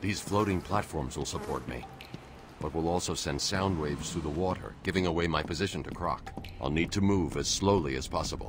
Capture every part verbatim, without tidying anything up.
These floating platforms will support me, but will also send sound waves through the water, giving away my position to Croc. I'll need to move as slowly as possible.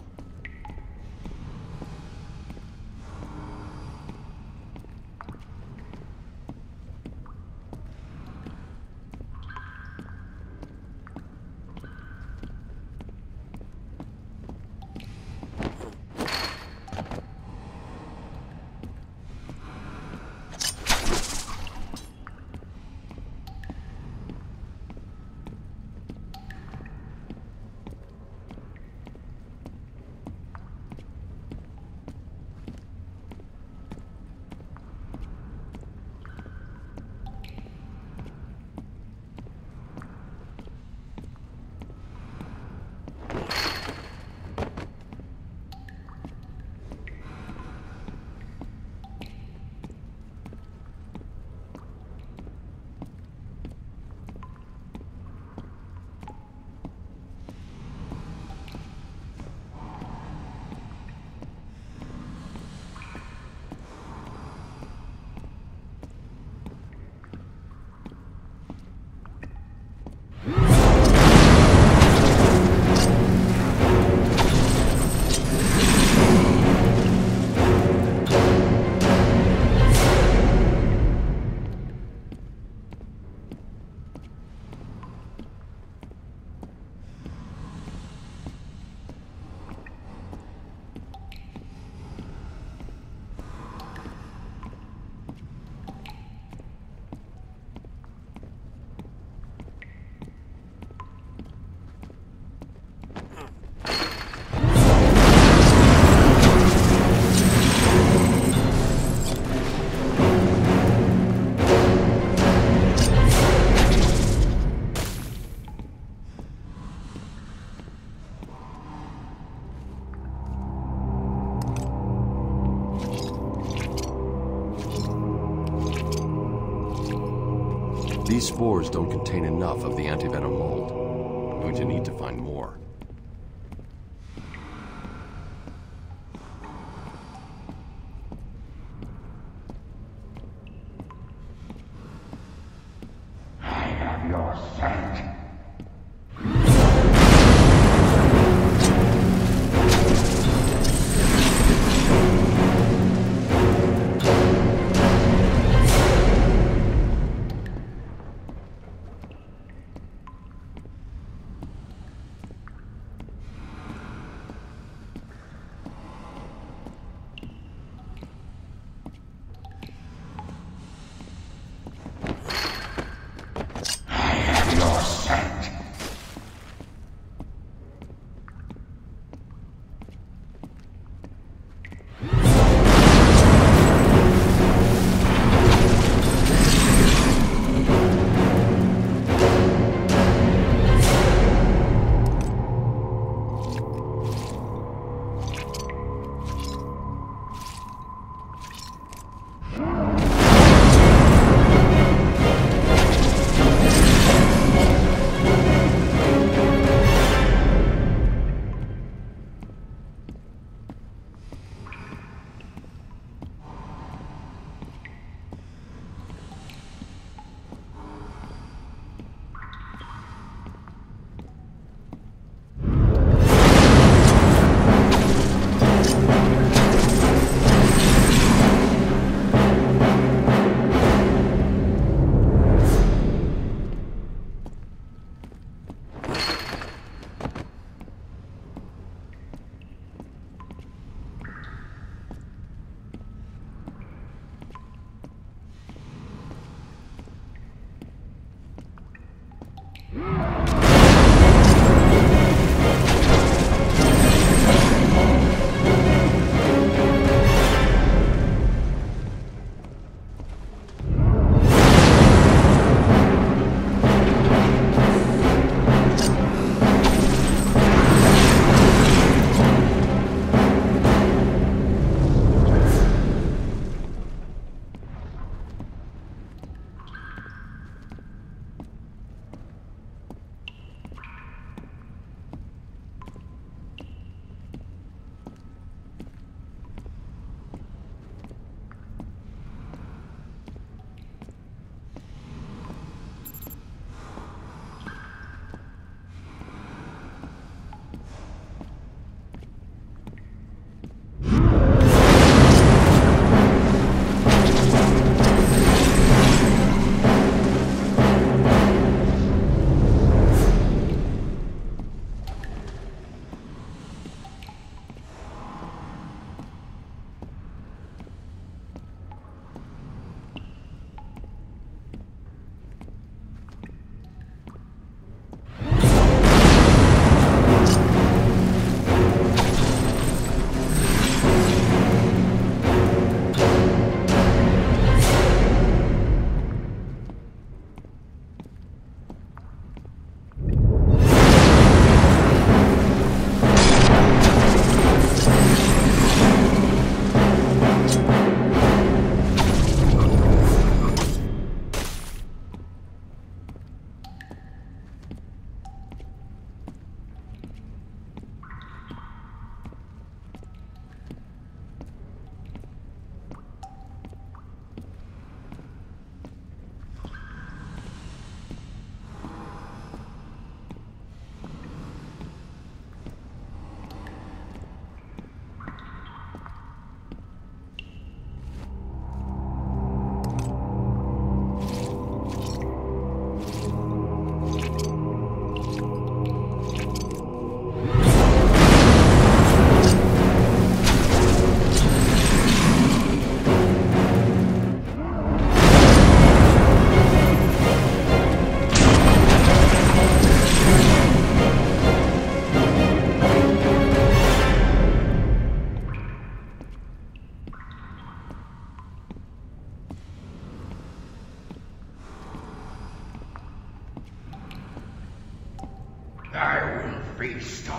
These spores don't contain enough of the antivenom mold. I'm going to need to find more. I have your scent.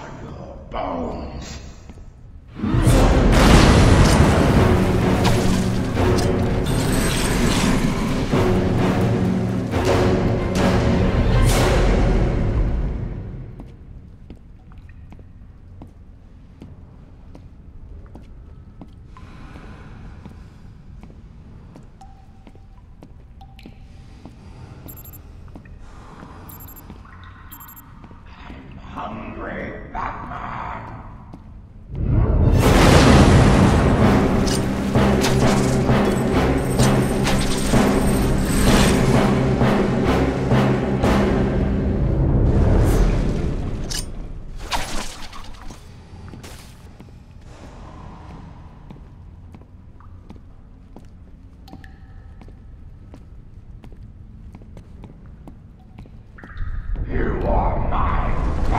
your bones. Hungry Batman. You are mine.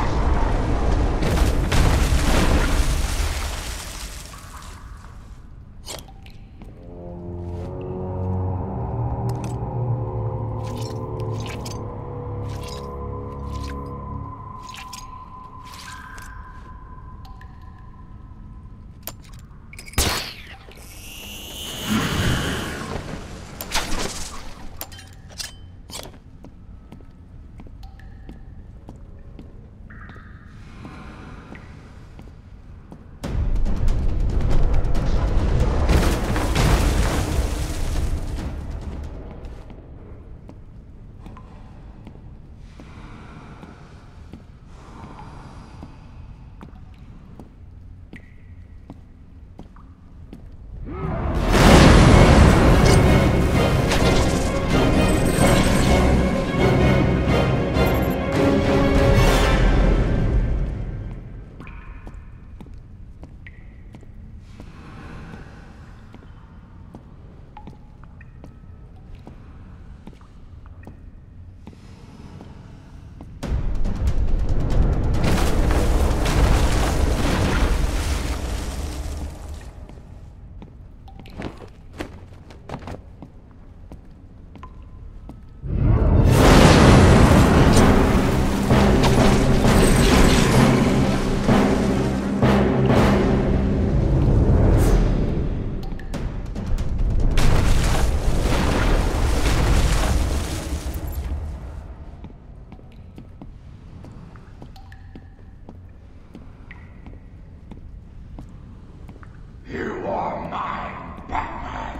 You are mine, Batman.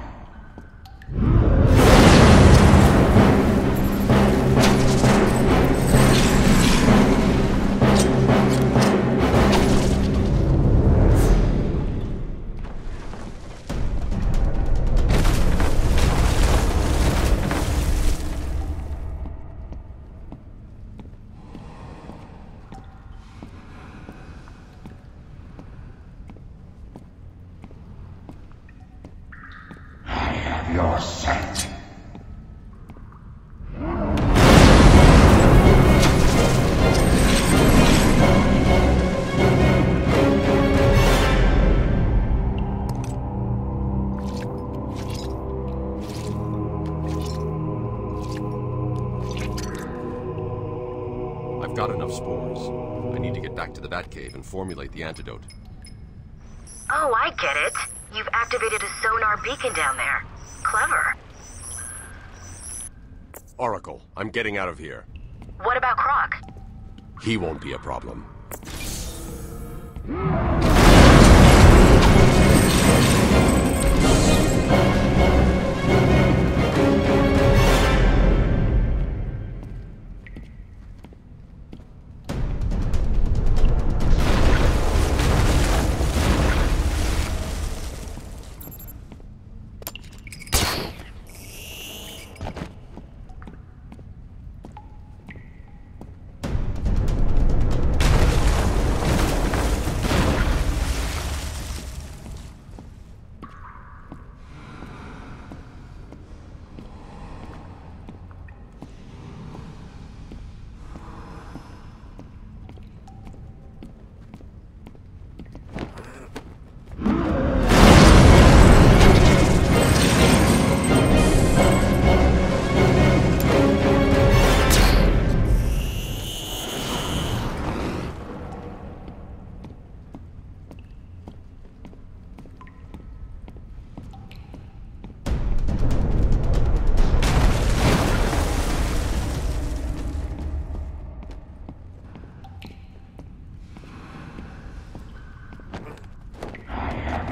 Your scent. I've got enough spores. I need to get back to the Batcave and formulate the antidote. Oh, I get it. You've activated a sonar beacon down there. Clever. Oracle, I'm getting out of here. What about Croc? He won't be a problem.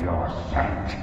your scent.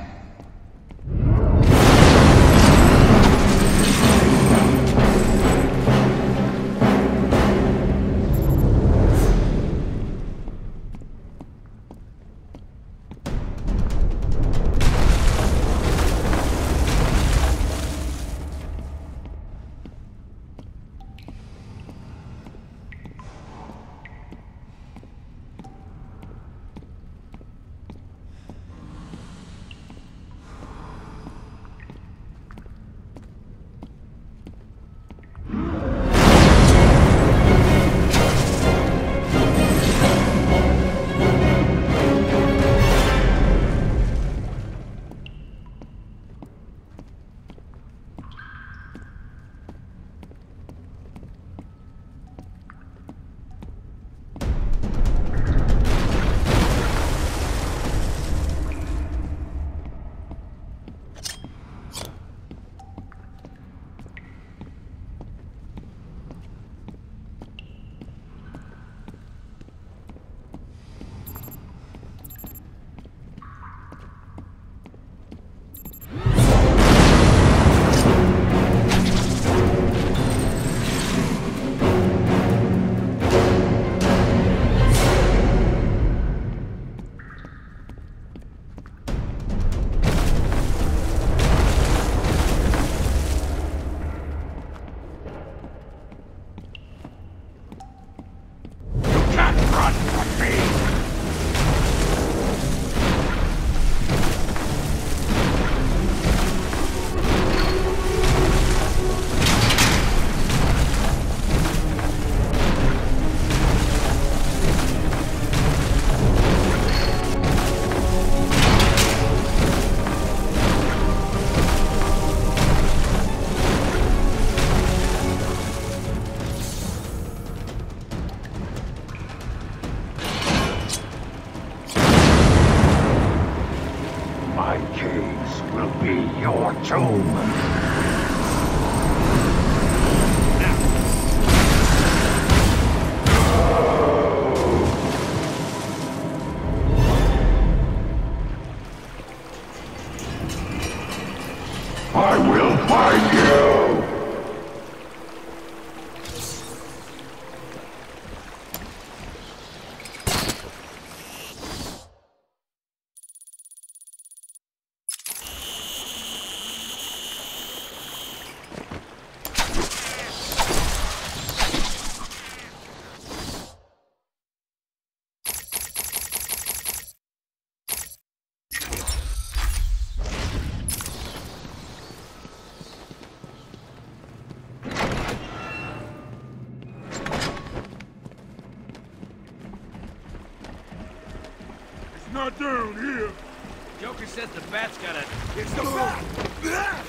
Not down here. Joker says the bat's got a... It's the bat!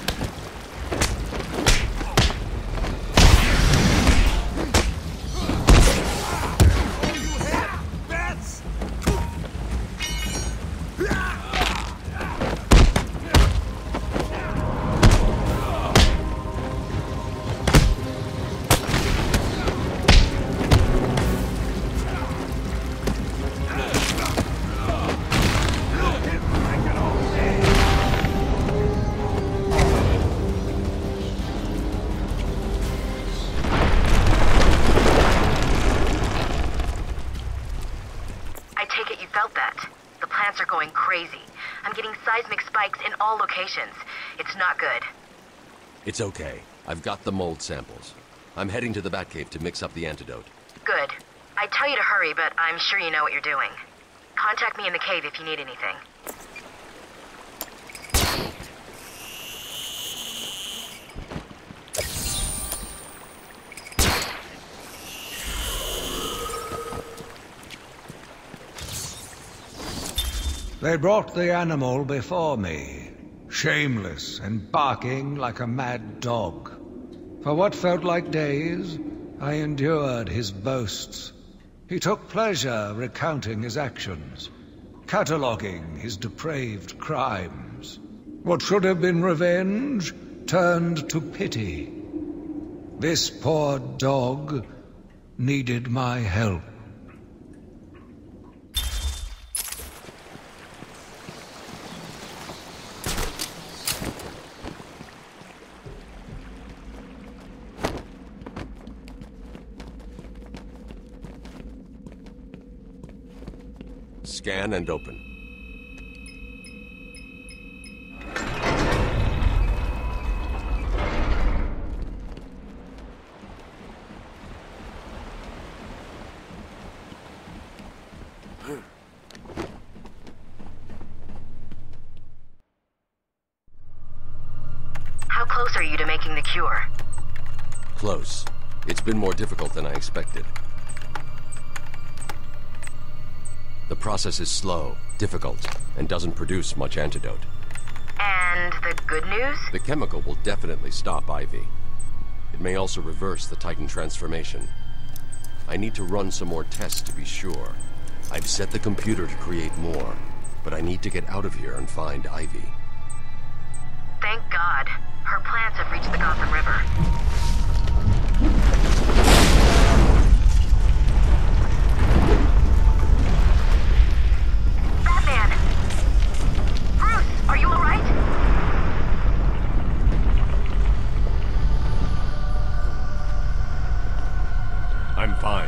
It's not good. It's okay. I've got the mold samples. I'm heading to the Batcave to mix up the antidote. Good. I'd tell you to hurry, but I'm sure you know what you're doing. Contact me in the cave if you need anything. They brought the animal before me, shameless and barking like a mad dog. For what felt like days, I endured his boasts. He took pleasure recounting his actions, cataloguing his depraved crimes. What should have been revenge turned to pity. This poor dog needed my help. Scan and open. How close are you to making the cure? Close. It's been more difficult than I expected. The process is slow, difficult, and doesn't produce much antidote. And the good news? The chemical will definitely stop Ivy. It may also reverse the Titan transformation. I need to run some more tests to be sure. I've set the computer to create more, but I need to get out of here and find Ivy. Thank God. Her plants have reached the Gotham River. Batman! Bruce, are you alright? I'm fine.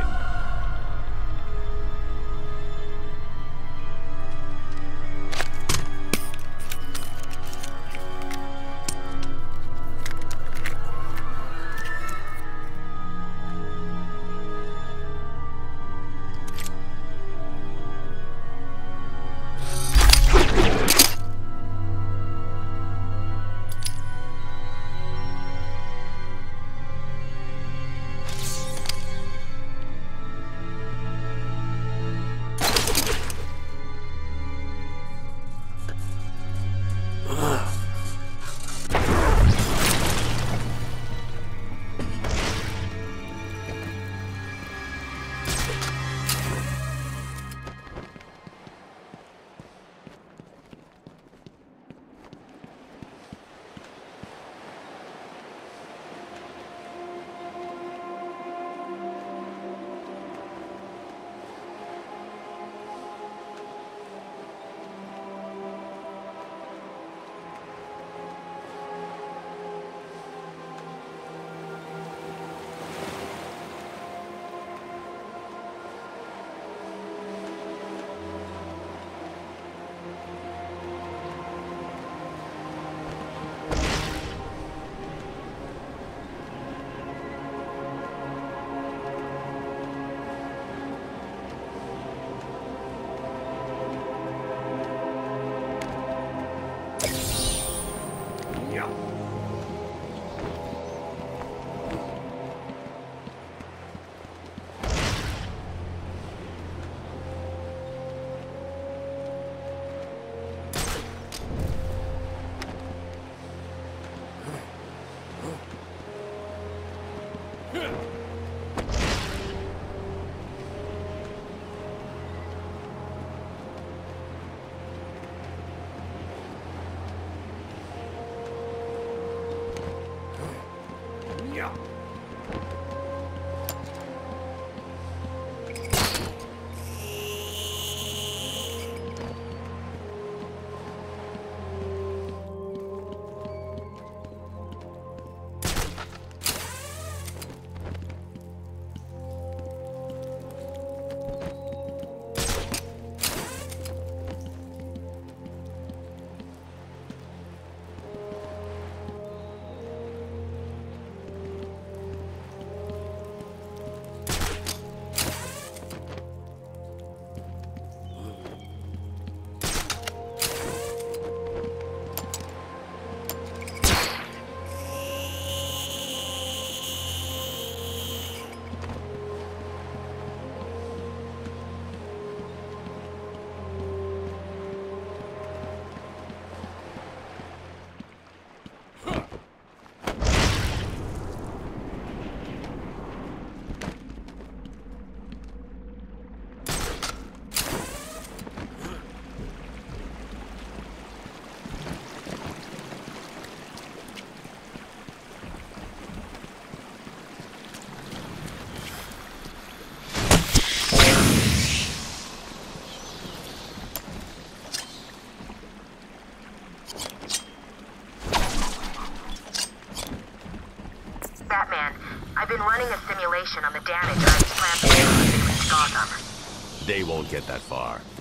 I've been running a simulation on the damage Ivy plants will do if they reach Gotham. They won't get that far.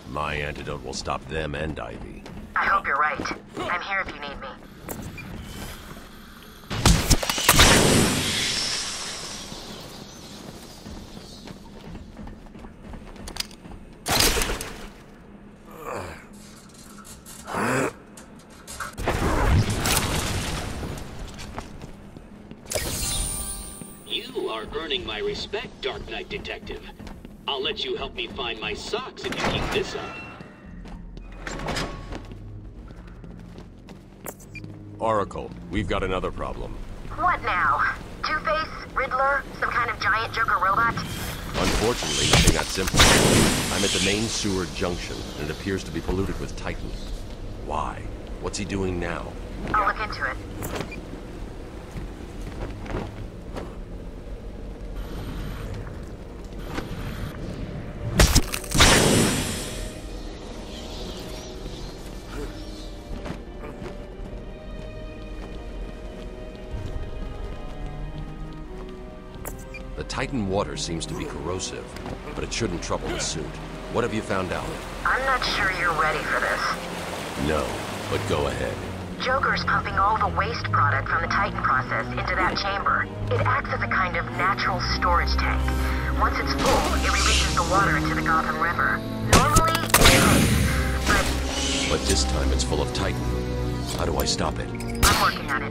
My antidote will stop them and Ivy. I hope you're right. I'm here if you need me. You are earning my respect, Dark Knight Detective. I'll let you help me find my socks if you keep this up. Oracle, we've got another problem. What now? Two-Face? Riddler? Some kind of giant Joker robot? Unfortunately, nothing that simple. I'm at the main sewer junction, and it appears to be polluted with Titan. Why? What's he doing now? I'll look into it. The Titan water seems to be corrosive, but it shouldn't trouble the suit. What have you found out? I'm not sure you're ready for this. No, but go ahead. Joker's pumping all the waste product from the Titan process into that chamber. It acts as a kind of natural storage tank. Once it's full, it releases the water into the Gotham River. Normally, it's safe, but... But this time it's full of Titan. How do I stop it? I'm working on it.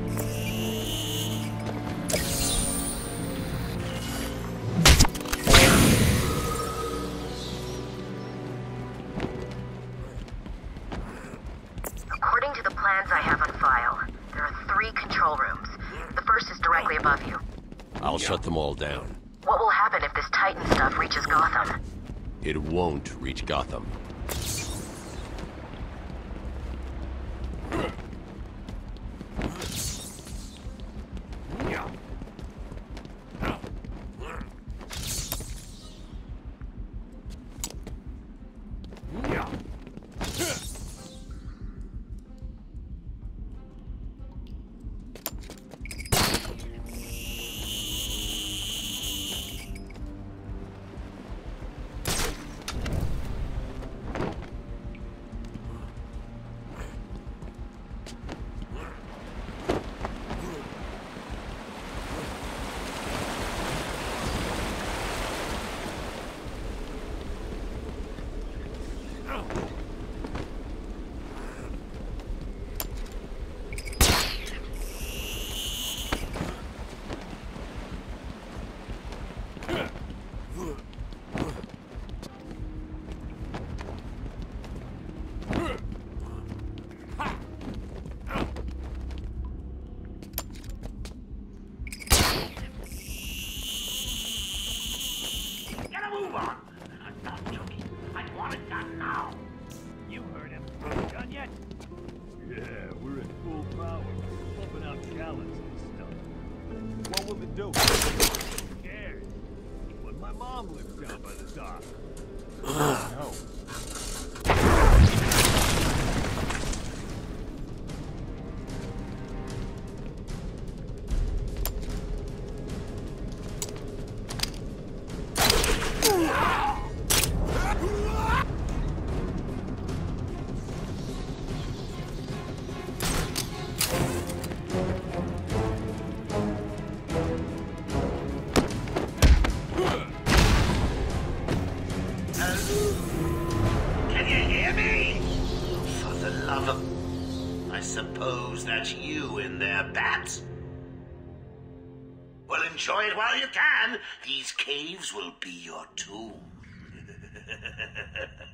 According to the plans I have on file, there are three control rooms. The first is directly above you. I'll shut them all down. What will happen if this Titan stuff reaches Gotham? It won't reach Gotham. That's you in there, Bat. Well, enjoy it while you can. These caves will be your tomb.